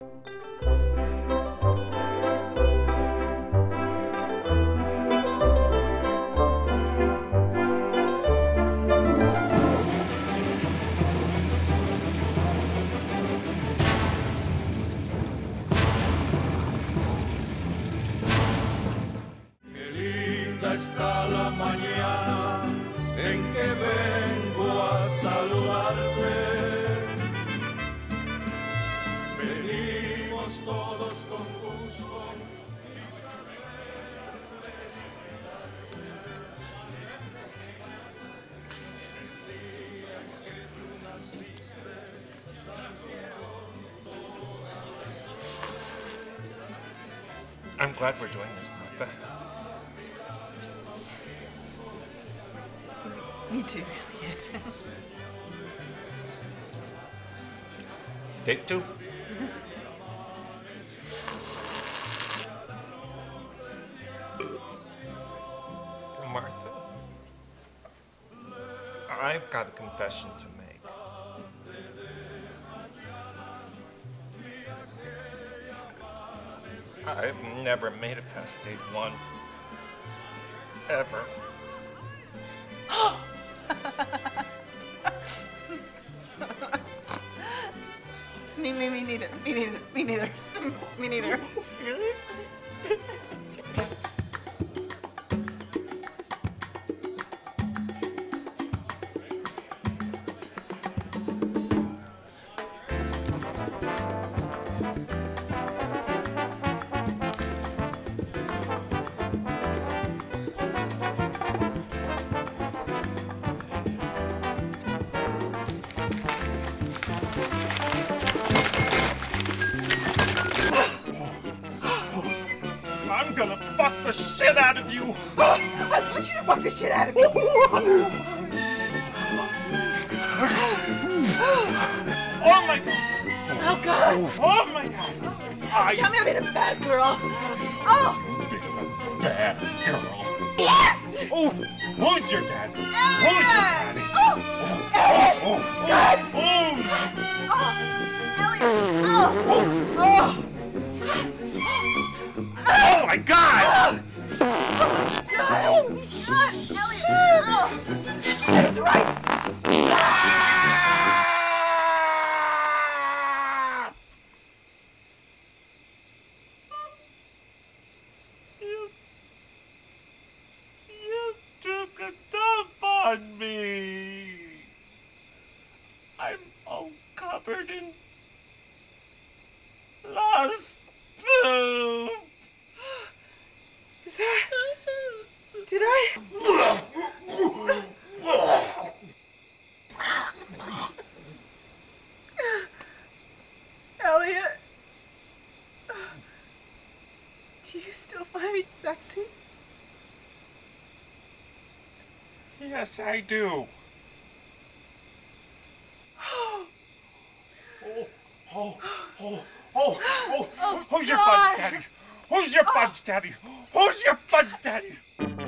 Está la mañana en que vengo a saludarte. Venimos todos con gusto y placer felicitarte. El día en que tú naciste, nacieron todas las. I'm glad we're doing this, Martha. Me too, Elliot. Take two. Martha, I've got a confession to make. I've never made it past date 1. Ever. Me neither. Me neither. Me neither. I'm gonna fuck the shit out of you! I want you to fuck the shit out of me! Oh my god! Oh God! Oh my god! Tell me I'm being a bad girl! Oh! Bad girl. Yes! Oh, who's your dad? Elliot! Who's your daddy? Oh! Elliot! Oh! God! Oh! Oh! Elliot! Oh! Oh! Oh my god! God! Elliot! Oh! That is right! You took a dump on me. I'm all covered in lost poop. Is that... Did I... Elliot... Do you still find me sexy? Yes, I do. Who's your Fudge Daddy? Who's your Fudge Daddy? Who's your Fudge Daddy?